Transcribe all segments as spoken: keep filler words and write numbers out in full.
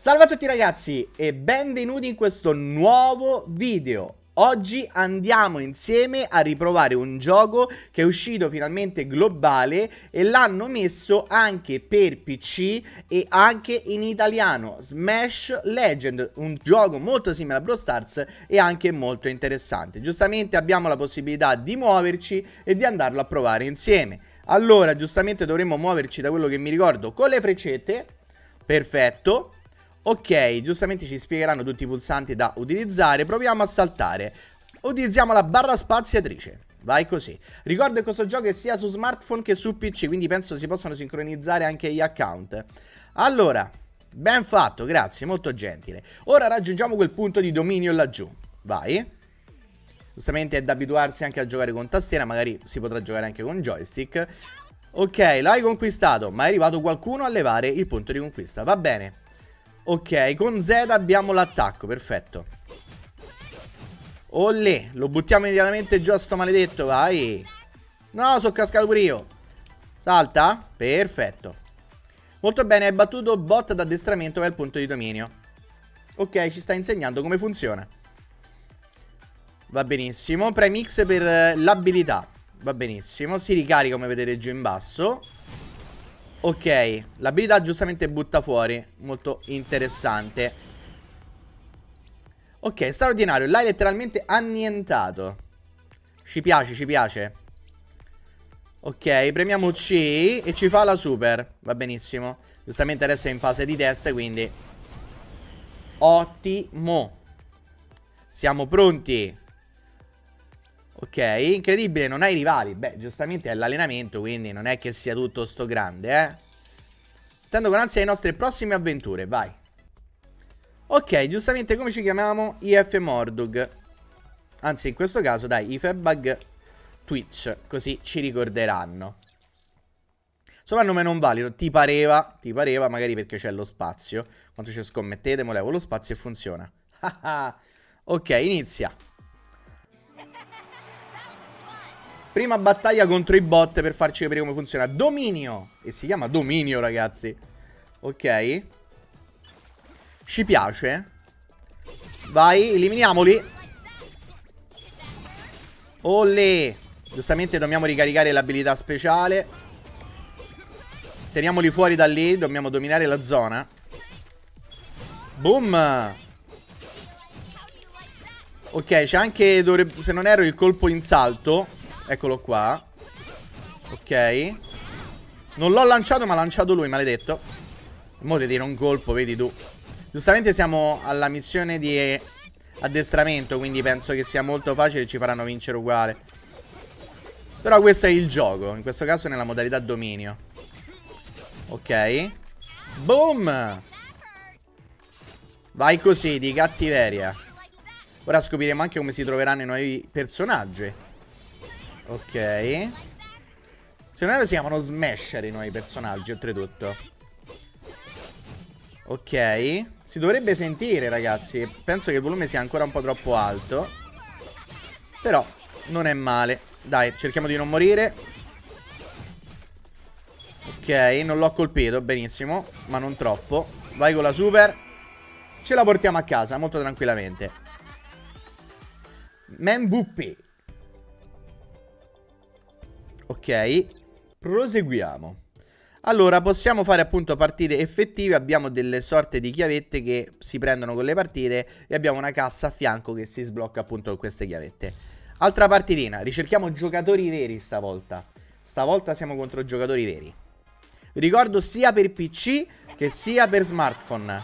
Salve a tutti ragazzi e benvenuti in questo nuovo video. Oggi andiamo insieme a riprovare un gioco che è uscito finalmente globale e l'hanno messo anche per P C e anche in italiano. Smash Legend, un gioco molto simile a Brawl Stars e anche molto interessante. Giustamente abbiamo la possibilità di muoverci e di andarlo a provare insieme. Allora, giustamente dovremmo muoverci, da quello che mi ricordo, con le freccette. Perfetto. Ok, giustamente ci spiegheranno tutti i pulsanti da utilizzare. Proviamo a saltare. Utilizziamo la barra spaziatrice. Vai così. Ricordo che questo gioco è sia su smartphone che su P C, quindi penso si possano sincronizzare anche gli account. Allora, ben fatto, grazie, molto gentile. Ora raggiungiamo quel punto di dominio laggiù. Vai. Giustamente è da abituarsi anche a giocare con tastiera, magari si potrà giocare anche con joystick. Ok, l'hai conquistato, ma è arrivato qualcuno a levare il punto di conquista. Va bene. Ok, con Z abbiamo l'attacco, perfetto. Olè, lo buttiamo immediatamente giù a sto maledetto, vai. No, sono cascato pure io. Salta, perfetto. Molto bene, hai battuto bot d'addestramento per il punto di dominio. Ok, ci sta insegnando come funziona. Va benissimo, premi X per l'abilità. Va benissimo, si ricarica come vedete giù in basso. Ok, l'abilità giustamente butta fuori. Molto interessante. Ok, straordinario. L'hai letteralmente annientato. Ci piace, ci piace. Ok, premiamo C e ci fa la super. Va benissimo. Giustamente adesso è in fase di test, quindi ottimo. Siamo pronti. Ok, incredibile, non hai rivali. Beh, giustamente è l'allenamento, quindi non è che sia tutto sto grande, eh. Attendo con ansia le nostre prossime avventure, vai. Ok, giustamente come ci chiamiamo? I F Mordug. Anzi, in questo caso, dai, i Febag Twitch, così ci ricorderanno. Soprannome non valido, ti pareva, ti pareva, magari perché c'è lo spazio. Quanto ci scommettete, mo levo lo spazio e funziona. Ok, inizia. Prima battaglia contro i bot per farci capire come funziona. Dominio. E si chiama dominio, ragazzi. Ok. Ci piace. Vai, eliminiamoli. Olè. Giustamente dobbiamo ricaricare l'abilità speciale. Teniamoli fuori da lì. Dobbiamo dominare la zona. Boom. Ok, c'è anche, dovrebbe, se non erro, il colpo in salto. Eccolo qua. Ok. Non l'ho lanciato, ma l'ha lanciato lui, maledetto. Mo' ti tiro un colpo, vedi tu. Giustamente siamo alla missione di addestramento, quindi penso che sia molto facile e ci faranno vincere uguale. Però questo è il gioco, in questo caso nella modalità dominio. Ok. Boom. Vai così, di cattiveria. Ora scopriremo anche come si troveranno i nuovi personaggi. Ok. Se non erro si chiamano Smasher i nuovi personaggi, oltretutto. Ok. Si dovrebbe sentire, ragazzi. Penso che il volume sia ancora un po' troppo alto. Però non è male. Dai, cerchiamo di non morire. Ok, non l'ho colpito, benissimo. Ma non troppo. Vai con la super. Ce la portiamo a casa, molto tranquillamente. M V P. Ok, proseguiamo. Allora, possiamo fare appunto partite effettive. Abbiamo delle sorte di chiavette che si prendono con le partite e abbiamo una cassa a fianco che si sblocca appunto con queste chiavette. Altra partitina, ricerchiamo giocatori veri stavolta. Stavolta siamo contro giocatori veri. Vi ricordo sia per P C che sia per smartphone.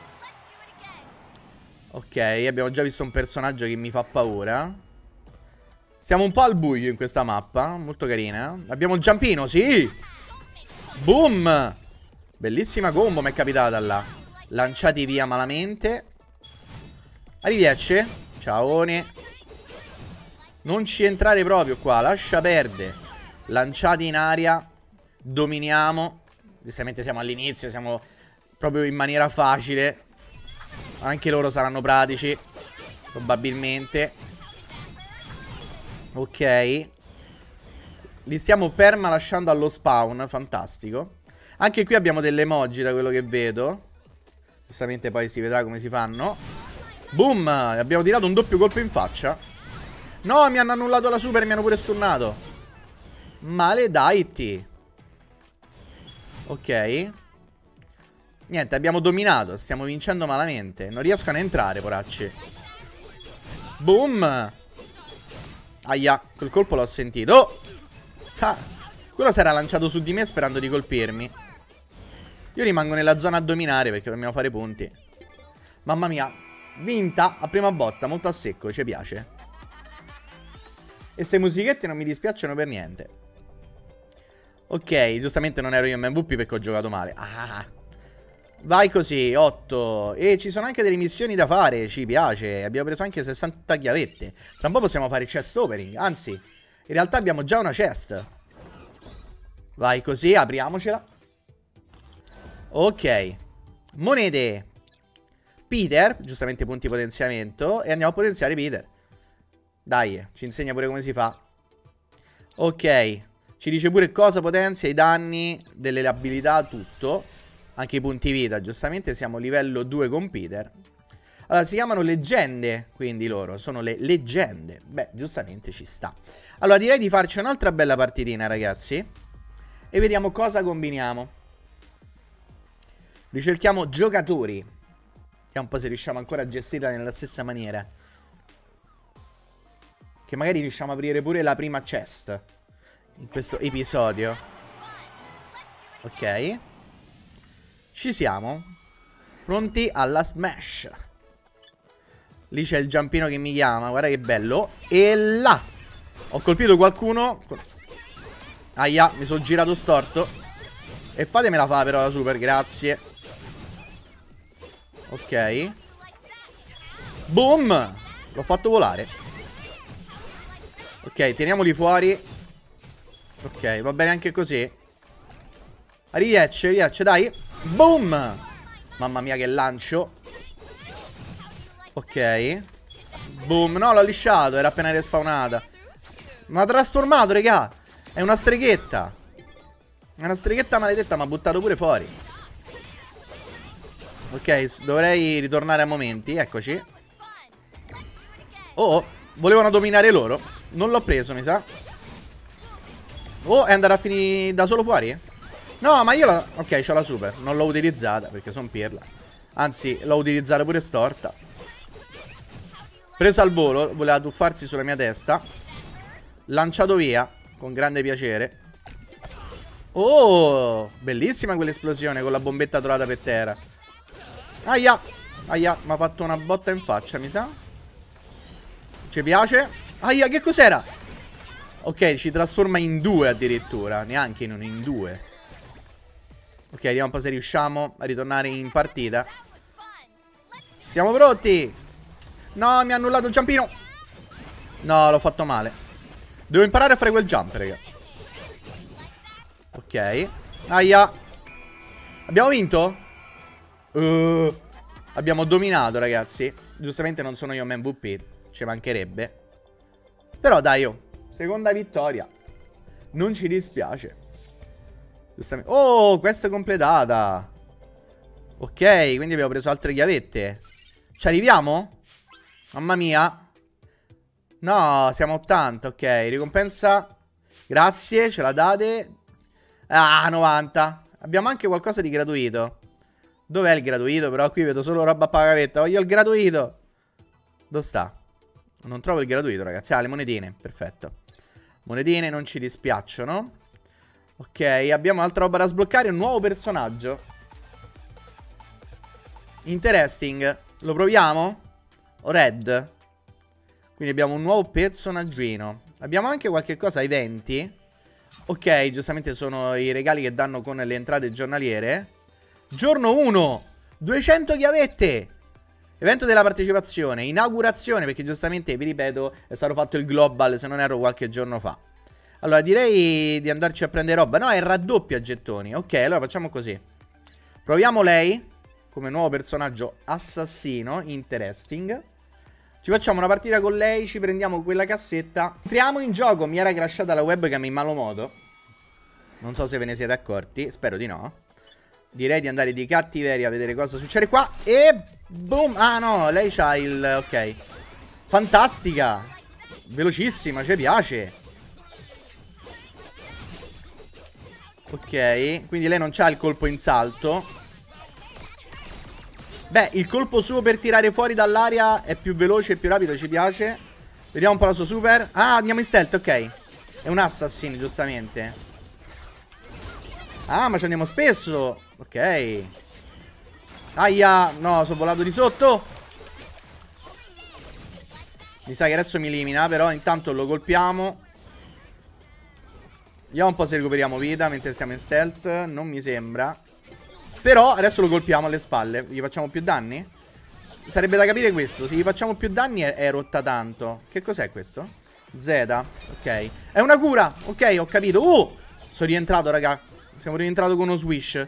Ok, abbiamo già visto un personaggio che mi fa paura. Siamo un po' al buio in questa mappa. Molto carina. Abbiamo il giampino, sì. Boom. Bellissima combo mi è capitata là. Lanciati via malamente. Arrivederci. Ciaone. Non ci entrare proprio qua. Lascia perdere. Lanciati in aria. Dominiamo. Giustamente siamo all'inizio. Siamo proprio in maniera facile. Anche loro saranno pratici. Probabilmente. Ok. Li stiamo perma lasciando allo spawn. Fantastico. Anche qui abbiamo delle emoji da quello che vedo. Giustamente poi si vedrà come si fanno. Boom! Abbiamo tirato un doppio colpo in faccia. No, mi hanno annullato la super e mi hanno pure stunnato. Maledetti. Ok. Niente, abbiamo dominato. Stiamo vincendo malamente. Non riescono a entrare, poracci. Boom. Aia, quel colpo l'ho sentito. Oh! Ah, quello si era lanciato su di me sperando di colpirmi. Io rimango nella zona a dominare perché dobbiamo fare punti. Mamma mia. Vinta a prima botta, molto a secco, ci piace. E ste musichette non mi dispiacciono per niente. Ok, giustamente non ero io M V P perché ho giocato male. Ah, vai così, otto. E ci sono anche delle missioni da fare, ci piace. Abbiamo preso anche sessanta chiavette. Tra un po' possiamo fare chest opening. Anzi, in realtà abbiamo già una chest. Vai così, apriamocela. Ok. Monete. Peter, giustamente punti potenziamento. E andiamo a potenziare Peter. Dai, ci insegna pure come si fa. Ok. Ci dice pure cosa potenzia, i danni, delle abilità, tutto. Anche i punti vita, giustamente siamo livello due con Peter. Allora, si chiamano leggende, quindi loro sono le leggende. Beh, giustamente ci sta. Allora, direi di farci un'altra bella partitina, ragazzi. E vediamo cosa combiniamo. Ricerchiamo giocatori. Vediamo un po' se riusciamo ancora a gestirla nella stessa maniera. Che magari riusciamo a aprire pure la prima chest in questo episodio. Ok. Ci siamo. Pronti alla smash. Lì c'è il giampino che mi chiama. Guarda che bello. E là. Ho colpito qualcuno. Aia, mi sono girato storto. E fatemela fa però la super, grazie. Ok. Boom. L'ho fatto volare. Ok, teniamoli fuori. Ok, va bene anche così. Riesce, riesce, dai. Boom. Mamma mia che lancio. Ok. Boom, no, l'ho lisciato, era appena respawnata. Mi ha trasformato, regà. È una streghetta. È una streghetta maledetta, mi ha buttato pure fuori. Ok, dovrei ritornare a momenti, eccoci. Oh, volevano dominare loro. Non l'ho preso, mi sa. Oh, è andato a finire da solo fuori? No, ma io la... Ok, c'ho la super. Non l'ho utilizzata perché sono pirla. Anzi, l'ho utilizzata pure storta. Preso al volo, voleva tuffarsi sulla mia testa. Lanciato via, con grande piacere. Oh, bellissima quell'esplosione con la bombetta trovata per terra. Aia, aia, mi ha fatto una botta in faccia, mi sa. Ci piace. Aia, che cos'era? Ok, ci trasforma in due addirittura. Neanche in uno, in due. Ok, vediamo un po' se riusciamo a ritornare in partita. Siamo pronti. No, mi ha annullato il giampino. No, l'ho fatto male. Devo imparare a fare quel jump, raga. Ok. Aia. Abbiamo vinto? Uh, abbiamo dominato, ragazzi. Giustamente non sono io M V P. Ci mancherebbe. Però dai, oh, seconda vittoria. Non ci dispiace. Giustamente. Oh, questa è completata. Ok, quindi abbiamo preso altre chiavette. Ci arriviamo? Mamma mia. No, siamo a ottanta. Ok, ricompensa. Grazie, ce la date. Ah, novanta. Abbiamo anche qualcosa di gratuito. Dov'è il gratuito? Però qui vedo solo roba a pagamento. Voglio il gratuito. Dove sta? Non trovo il gratuito, ragazzi. Ah, le monetine. Perfetto. Monetine non ci dispiacciono. Ok, abbiamo altra roba da sbloccare. Un nuovo personaggio. Interesting. Lo proviamo? O red? Quindi abbiamo un nuovo personaggino. Abbiamo anche qualche cosa ai venti. Ok, giustamente sono i regali che danno con le entrate giornaliere. Giorno uno. duecento chiavette. Evento della partecipazione. Inaugurazione, perché giustamente, vi ripeto, è stato fatto il global, se non erro, qualche giorno fa. Allora, direi di andarci a prendere roba. No, è raddoppia gettoni. Ok, allora facciamo così. Proviamo lei come nuovo personaggio assassino. Interesting. Ci facciamo una partita con lei, ci prendiamo quella cassetta. Entriamo in gioco. Mi era crashata la webcam in malo modo. Non so se ve ne siete accorti, spero di no. direi di andare di cattiveria a vedere cosa succede qua. E boom. Ah no, lei c'ha il... ok. Fantastica. Velocissima, ci piace. Ok, quindi lei non c'ha il colpo in salto. Beh, il colpo suo per tirare fuori dall'aria è più veloce e più rapido, ci piace. Vediamo un po' la sua super. Ah, andiamo in stealth, ok. È un assassin, giustamente. Ah, ma ci andiamo spesso. Ok. Aia, no, sono volato di sotto. Mi sa che adesso mi elimina, però intanto lo colpiamo. Vediamo un po' se recuperiamo vita mentre stiamo in stealth. Non mi sembra. Però adesso lo colpiamo alle spalle. Gli facciamo più danni? Sarebbe da capire questo. Se gli facciamo più danni è, è rotta tanto. Che cos'è questo? Z. Ok. È una cura. Ok, ho capito. Uh! Sono rientrato, raga. Siamo rientrato con uno swish.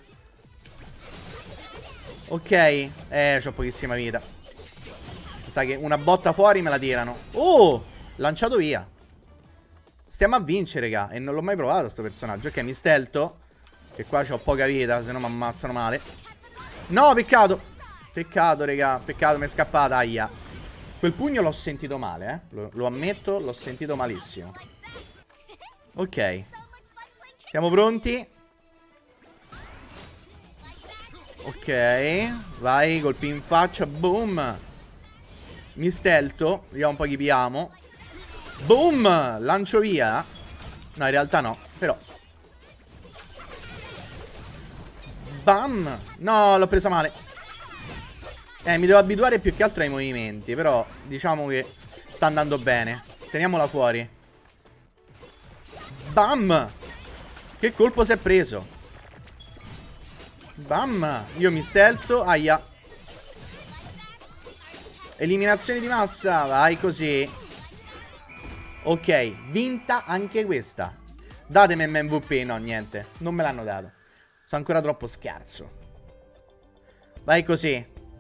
Ok. Eh, c'ho pochissima vita. Sa che una botta fuori me la tirano. Oh! Lanciato via. Stiamo a vincere, raga. E non l'ho mai provato sto personaggio. Ok, mi stelto. Che qua c'ho poca vita, se no mi ammazzano male. No, peccato. Peccato, raga. Peccato, mi è scappata. Aia. Quel pugno l'ho sentito male, eh. Lo, lo ammetto, l'ho sentito malissimo. Ok. Siamo pronti? Ok. Vai, colpi in faccia. Boom. Mi stelto. Vediamo un po' chi piamo. Boom. Lancio via. No, in realtà no. Però bam. No, l'ho presa male. Eh, mi devo abituare più che altro ai movimenti. Però diciamo che sta andando bene. Teniamola fuori. Bam. Che colpo si è preso. Bam. Io mi stelto. Aia. Eliminazione di massa. Vai così. Ok, vinta anche questa. Datemi M V P. No, niente. Non me l'hanno dato. Sono ancora troppo scarso. Vai così.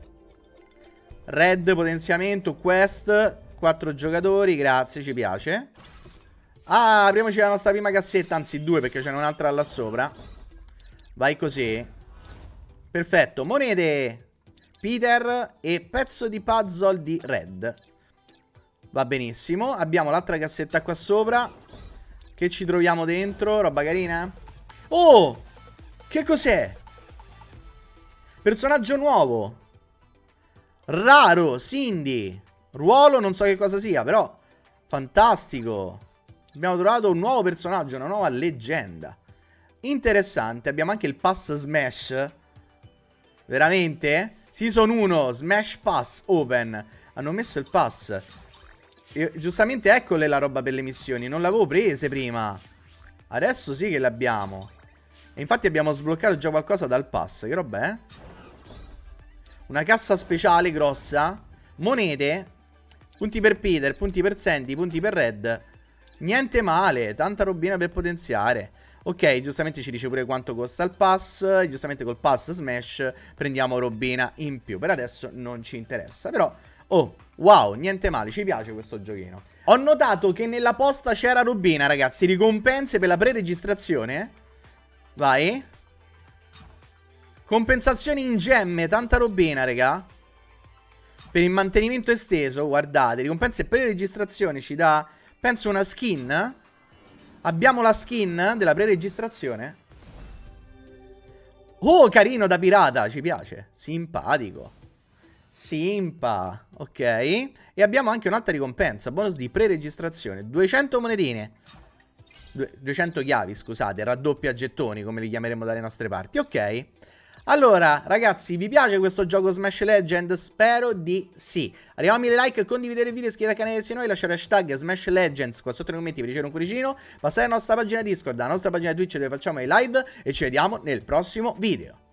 Red, potenziamento, quest. Quattro giocatori, grazie, ci piace. Ah, apriamoci la nostra prima cassetta. Anzi due, perché c'è un'altra là sopra. Vai così. Perfetto, monete Peter e pezzo di puzzle di Red. Va benissimo. Abbiamo l'altra cassetta qua sopra. Che ci troviamo dentro? Roba carina. Oh! Che cos'è? Personaggio nuovo. Raro, Cindy. Ruolo non so che cosa sia, però fantastico. Abbiamo trovato un nuovo personaggio, una nuova leggenda. Interessante. Abbiamo anche il pass Smash. Veramente? Season uno, Smash Pass Open. Hanno messo il pass. E, giustamente eccole la roba per le missioni. Non l'avevo prese prima. Adesso sì che le abbiamo. E infatti abbiamo sbloccato già qualcosa dal pass. Che roba è? Una cassa speciale grossa. Monete. Punti per Peter, punti per Sandy, punti per Red. Niente male. Tanta robina per potenziare. Ok, giustamente ci dice pure quanto costa il pass. Giustamente col pass Smash prendiamo robina in più. Per adesso non ci interessa. Però, oh, wow, niente male. Ci piace questo giochino. Ho notato che nella posta c'era robina, ragazzi. Ricompense per la pre-registrazione. Vai. Compensazioni in gemme. Tanta robina, raga. Per il mantenimento esteso, guardate. Ricompense per pre-registrazione ci dà, penso, una skin. Abbiamo la skin della pre-registrazione. Oh, carino da pirata. Ci piace. Simpatico. Simpa. Ok. E abbiamo anche un'altra ricompensa. Bonus di pre-registrazione. duecento monetine. duecento chiavi, scusate. Raddoppia gettoni, come li chiameremo dalle nostre parti. Ok. Allora, ragazzi, vi piace questo gioco Smash Legend? Spero di sì. Arriviamo a mille like, condividete il video, iscrivetevi al canale se noi, lasciate hashtag Smash Legends qua sotto nei commenti per ricevere un cuoricino. Passate alla nostra pagina Discord, alla nostra pagina Twitch dove facciamo i live e ci vediamo nel prossimo video.